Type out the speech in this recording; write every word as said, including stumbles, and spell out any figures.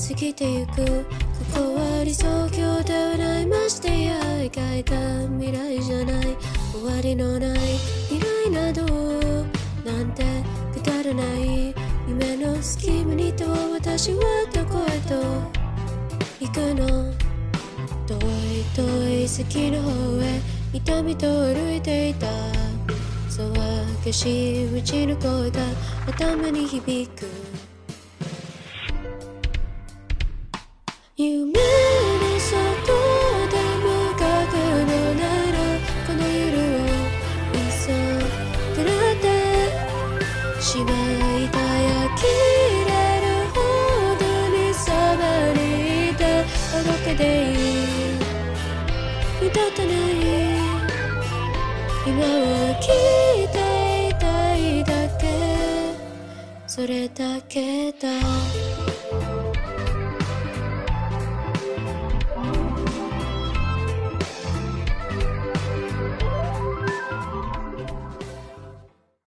過ぎてゆく。ここは理想郷ではない、ましてや描いた未来じゃない。終わりのない未来などなんてくだらない。夢の隙間にと私はどこへと行くの。遠い遠い先の方へ痛みと歩いていた。騒がしいうちの声が頭に響く。夢の外で無覚のならこの夜をいっそくらってしまいたや切れるほどにそばにいて届けていい目立たない今は聞いていたいだけそれだけだ。